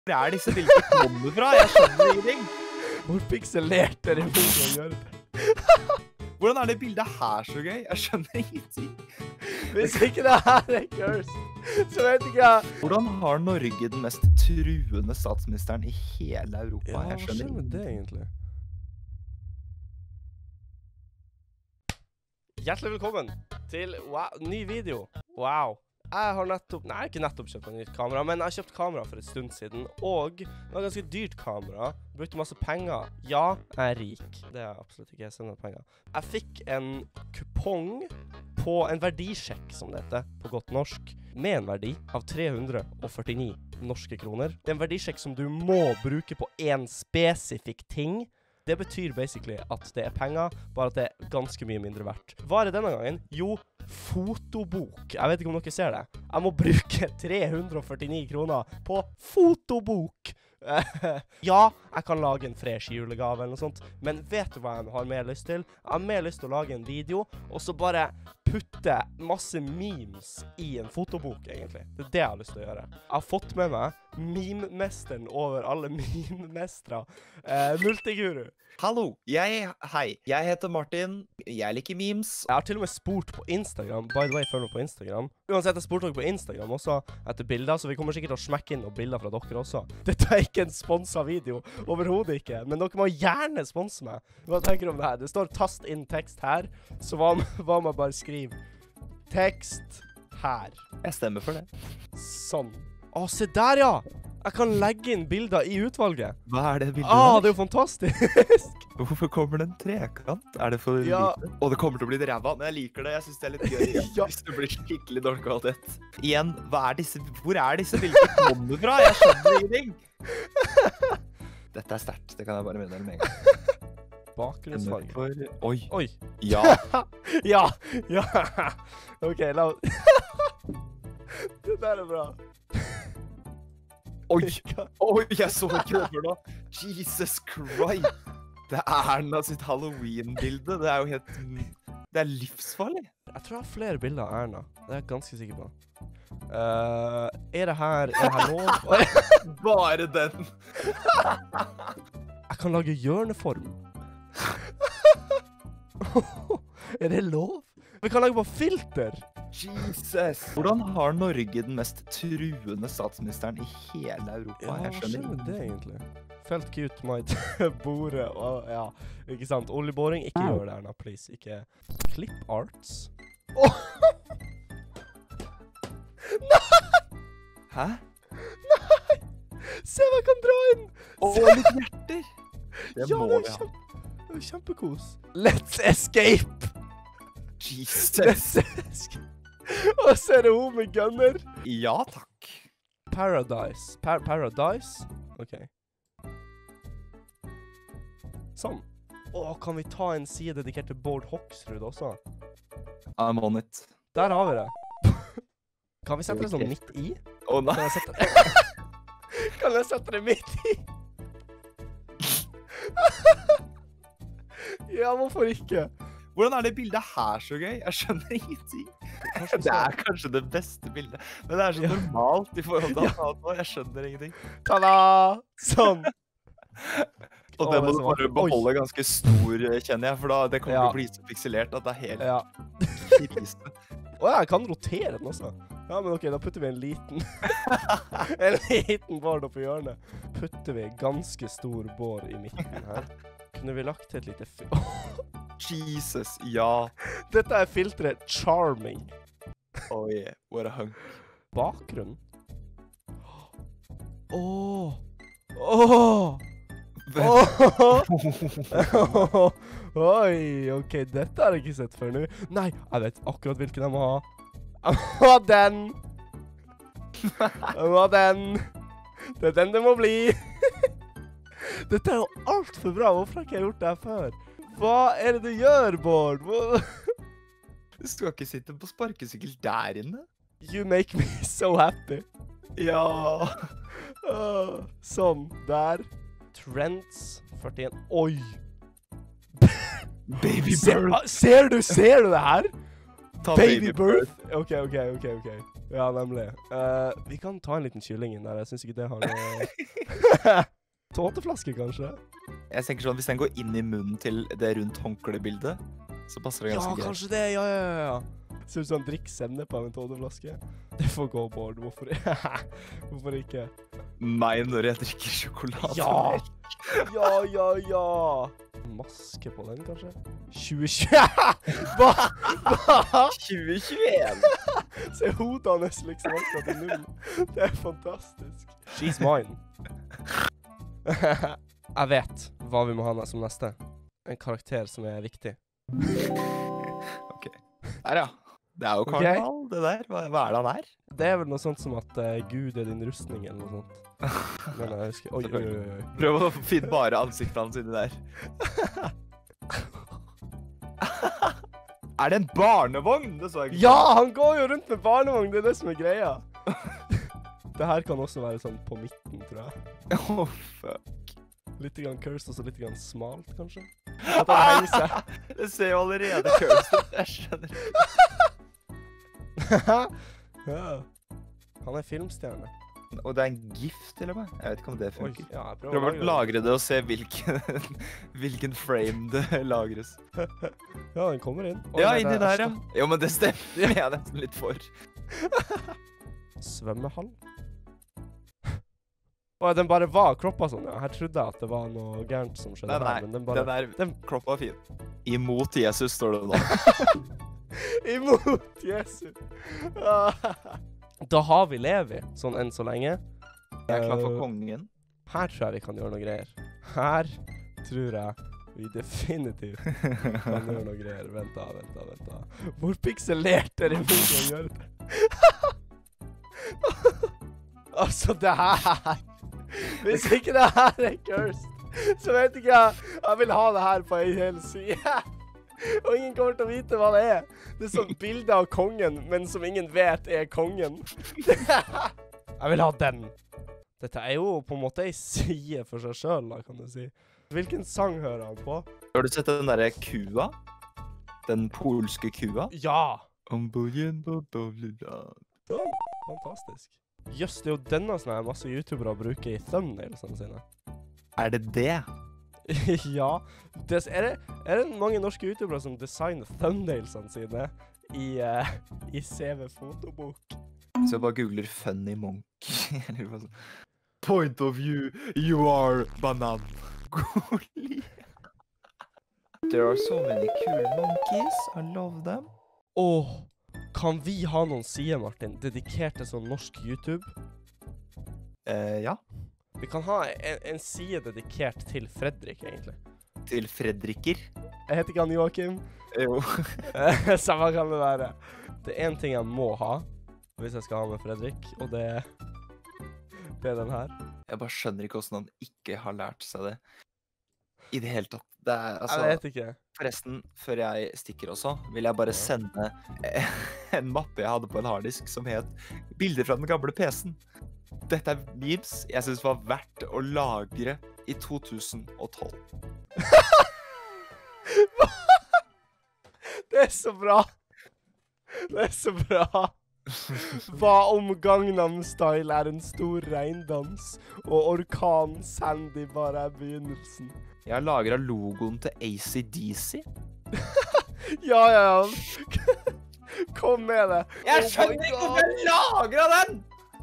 Hvor er disse bildene kommer fra? Jeg skjønner ingenting. Hvor pikselert er det å gjøre det? Hvordan er det bildet her så gøy? Jeg skjønner ingenting. Hvis ikke det her er cursed, så vet ikke jeg. Hvordan har Norge den mest truende statsministeren i hele Europa? Ja, Jeg skjønner skjønner det egentlig. Hjertelig velkommen til ny video. Wow. Jeg har ikke nettopp kjøpt et nytt kamera, men jeg har kjøpt kamera for en stund siden, og det var ganske dyrt kamera. Brukte masse penger. Ja, jeg er rik. Det er absolutt ikke, jeg sender penger. Jeg fikk en kupong på en verdisjekk, som det heter, på godt norsk, med en verdi av 349 norske kroner. Det er en verdisjekk som du må bruke på en spesifikk ting. Det betyr basically at det er penger, bare at det er ganske mye mindre verdt. Hva er det denne gangen? Jo, fotobok. Jeg vet ikke om dere ser det. Jeg må bruke 349 kroner på fotobok. Ja, jeg kan lage en fresh julegave eller noe sånt, men vet du hva jeg har mer lyst til? Jeg har mer lyst til å lage en video, og så bare putte masse memes i en fotobok, egentlig. Det er det jeg har lyst til å gjøre. Jeg har fått med meg meme-mesteren over alle meme-mestere. Multiguru. Hallo, hei, jeg heter Martin, jeg liker memes. Jeg har til og med spurt på Instagram, by the way, følg meg på Instagram. Uansett, jeg spurte dere på Instagram også etter bilder, så vi kommer sikkert til å smekke inn noen bilder fra dere også. Dette er ikke en sponset video, overhodet ikke, men dere må gjerne sponse meg. Hva tenker du om det her? Det står tast inn tekst her, så hva må jeg bare skrive? Tekst her. Jeg stemmer for det. Sånn. Å, se der ja! Jeg kan legge inn bilder i utvalget. Hva er det bildet der? Det er jo fantastisk! Hvorfor kommer det en trekant? Er det for lite? Og det kommer til å bli det ræva, men jeg liker det. Jeg synes det er litt gøy. Ja. Hvis det blir skikkelig dårlig kvalitet. Igjen, hvor er disse bildene kommer fra? Jeg skjønner ingenting. Dette er sterkt, det kan jeg bare meddele med en gang. Bakgrunnsfarge. Oi. Oi. Ja. Ja. Ok, la oss... Det der er bra. Oi, jeg så ikke det før nå. Jesus Christ. Det er Erna sitt Halloween-bilde. Det er jo helt... Det er livsfarlig. Jeg tror jeg har flere bilder av Erna. Det er jeg ganske sikker på. Er det her lov? Bare den. Jeg kan lage hjørneform. Er det lov? Vi kan lage på filter. Jesus! Hvordan har Norge den mest truende statsministeren i hele Europa? Ja, jeg skjønner det egentlig. Felt cute might bore, og ja, ikke sant? Oljeboring, ikke gjør det, Erna, please. Ikke clip arts. Nei! Hæ? Nei! Se hva jeg kan dra inn! Litt hjerter! Det må vi ha. Det er kjempekos. Let's escape! Jesus! Og så er det hun med gunner. Ja, takk. Paradise. Paradise? Ok. Sånn. Kan vi ta en side dedikert til Bård Hoksrud også? I'm on it. Der har vi det. Kan vi sette det sånn midt i? Nei. Kan jeg sette det midt i? Ja, hvorfor ikke? Hvordan er det bildet her så gøy? Jeg skjønner ingenting. Det er kanskje det beste bildet, men det er så normalt i forhold til alt nå. Jeg skjønner ingenting. Ta-da! Sånn. Og det må du bare beholde ganske stor, kjenner jeg, for da det kommer til å bli så pikselert at det er helt krise. Jeg kan rotere den også. Ja, men ok, da putter vi en liten bård oppe i hjørnet. Putter vi en ganske stor bård i midten her. Kunne vi lagt til et lite Jesus, ja. Dette er filtret charming. Oh yeah, what a hunk. Bakgrunn. Oi, ok, dette har jeg ikke sett før nå. Nei, jeg vet akkurat hvilken jeg må ha. Jeg må ha den. Jeg må ha den. Det er den det må bli. Dette er jo alt for bra. Hvorfor har ikke jeg gjort det her før? Hva er det du gjør, Bård? Du skal ikke sitte på sparkesykkel der inne. You make me so happy. Ja. Sånn, der. Trends 41. Oi. Baby birth. Ser du det her? Ta Baby birth? Ok. Ja, nemlig. Vi kan ta en liten kylling inn der. Jeg synes ikke det har noe... Tåteflaske, kanskje? Jeg tenker sånn, hvis den går inn i munnen til det rundt håndklebildet, så passer det ganske greit. Ja, kanskje det. Ja. Ser ut som han drikker sennep av en tåteflaske. Det får gå, Bård. Hvorfor ikke? Meg når jeg drikker sjokolade. Ja. Maske på den, kanskje? 2020! Hva? 2021! Se hodet hans liksom akkurat i null. Det er fantastisk. She's mine. Jeg vet hva vi må ha som neste. En karakter som er viktig. Ok. Der, ja. Det er jo karneval, det der. Hva er det han er? Det er vel noe sånt som at Gud er din rustning, eller noe sånt. Men jeg husker... Oi. Prøv å finne bare ansiktet hans inni der. Er det en barnevogn? Det så jeg ikke. Ja, han går jo rundt med barnevogn, det er det som er greia. Det her kan også være sånn på midten, tror jeg. Oh, fuck. Litt grann cursed, og så litt grann smalt, kanskje. At han henger seg. Det ser jo allerede cursed ut, jeg skjønner. Ja. Han er filmstjerne. Og det er en gift, eller hva? Jeg vet ikke om det funker. Ja, jeg Prøv å lagre det og se hvilken frame det lagres. Ja, den kommer inn. Ja, inni der, ja. Jo, men det stemmer. Jeg er nesten litt for. Svømmehall? Og den bare var kroppa sånn, ja. Her trodde jeg at det var noe gærent som skjedde her, men den bare... Den kroppa var fin. Imot Jesus står det nå. Imot Jesus! Da har vi Levi, sånn enn så lenge. Jeg er klar for kongen. Her tror jeg vi kan gjøre noe greier. Her tror jeg vi definitivt kan gjøre noe greier. Vent da. Hvor pikselert er det mulig å gjøre det? Altså, det her... Hvis ikke det her er cursed, så vet ikke jeg vil ha det her på en hel side. Og ingen kommer til å vite hva det er. Det er sånn bilde av kongen, men som ingen vet er kongen. Jeg vil ha den. Dette er jo på en måte en side for seg selv, da, kan du si. Hvilken sang hører han på? Har du sett den der kua? Den polske kua? Ja! Fantastisk. Jøss, det er jo denne sånne masse YouTubere bruker i thumbnailsene sine. Er det det? Ja. Er det mange norske YouTubere som designer thumbnailsene sine i CV-fotobok? Så jeg bare googler funny monkey. Point of view, you are banan. There are so many cool monkeys. I love them. Åh, kan vi ha noen sider, Martin, dedikert til sånn norsk YouTube? Ja. Vi kan ha en side dedikert til Fredrik, egentlig. Til Fredriker? Jeg heter ikke han Joachim. Jo. Samme kan det være. Det er en ting jeg må ha, hvis jeg skal ha med Fredrik, og det er den her. Jeg bare skjønner ikke hvordan han ikke har lært seg det. I det hele tatt. Det er, altså, jeg vet ikke. Forresten, før jeg stikker også, vil jeg bare sende en mappe jeg hadde på en harddisk som het Bilder fra den gamle PC-en. Dette er memes jeg synes var verdt å lagre i 2012. Det er så bra. Det er så bra. Hva om Gangnam Style er en stor regndans, og orkan Sandy bare er begynnelsen? Jeg har lagret logoen til AC/DC. Ja. Kom med det. Jeg skjønner ikke hvorfor jeg lagret den!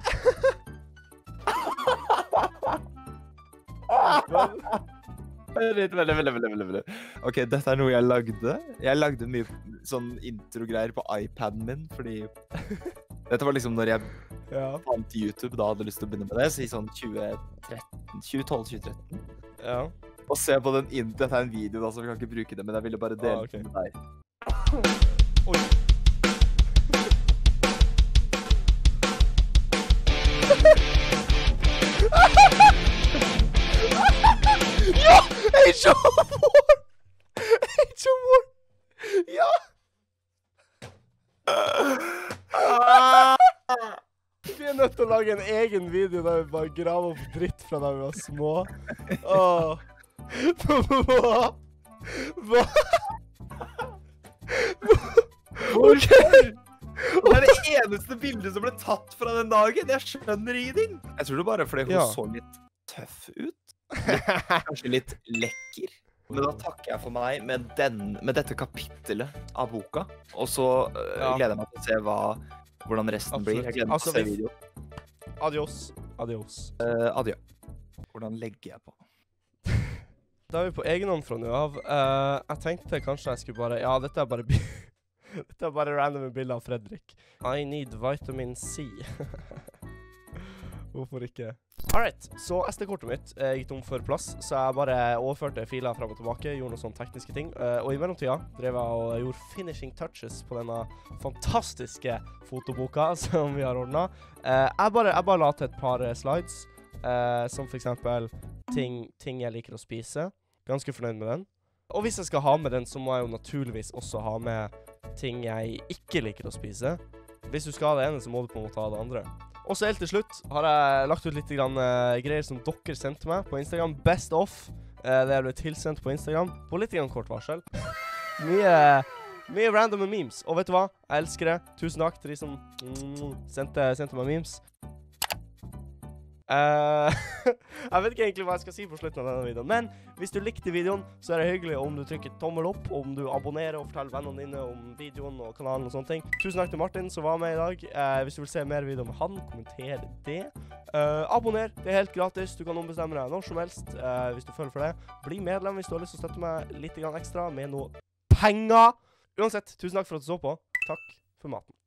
Veldig. Ok, dette er noe jeg lagde. Jeg lagde mye sånn intro-greier på iPaden min, fordi dette var liksom når jeg fant YouTube, da hadde jeg lyst til å begynne med det, så i sånn 2012-2013. Ja. Og se på den dette er en video da, så vi kan ikke bruke det, men jeg ville bare dele det med deg. Oi. Ja! Age of War! Ja! Vi er nødt til å lage en egen video der vi bare graver opp dritt fra da vi var små. Hva? Ok. Og det det eneste bildet som ble tatt fra den dagen. Jeg skjønner ingenting. Jeg tror det bare fordi hun så litt tøff ut. Kanskje litt lekker. Men da takker jeg for meg med dette kapittelet av boka. Og så gleder jeg meg til å se hvordan resten blir. Jeg gleder meg til å se video. Adios. Adjø. Hvordan legger jeg på? Da er vi på egen hånd fra nå av. Jeg tenkte kanskje jeg skulle bare... Ja, dette er bare random bilder av Fredrik. I need vitamin C. Hvorfor ikke? Alright, så SD-kortet mitt gikk tom for plass, så jeg bare overførte filer frem og tilbake, gjorde noen sånne tekniske ting. Og i mellomtida drev jeg og gjorde finishing touches på denne fantastiske fotoboka som vi har ordnet. Jeg bare la til et par slides, som for eksempel ting jeg liker å spise. Ganske fornøyd med den. Og hvis jeg skal ha med den, så må jeg jo naturligvis også ha med ting jeg ikke liker å spise. Hvis du skal ha det ene, så må du på en måte ha det andre. Og så helt til slutt har jeg lagt ut litt greier som dere sendte meg på Instagram. Best of. Det ble tilsendt på Instagram på litt kort varsel. Mye random memes. Og vet du hva? Jeg elsker det. Tusen takk til de som sendte meg memes. Jeg vet ikke egentlig hva jeg skal si på slutten av denne videoen, men hvis du likte videoen, så er det hyggelig om du trykker tommel opp, om du abonnerer og forteller vennene dine om videoen og kanalen og sånne ting. Tusen takk til Martin som var med i dag. Hvis du vil se mer video med han, kommenter det. Abonner, det er helt gratis. Du kan ombestemme deg når som helst hvis du føler for det. Bli medlem hvis du har lyst til å støtte meg litt ekstra med noe penger. Uansett, tusen takk for at du så på. Takk for maten.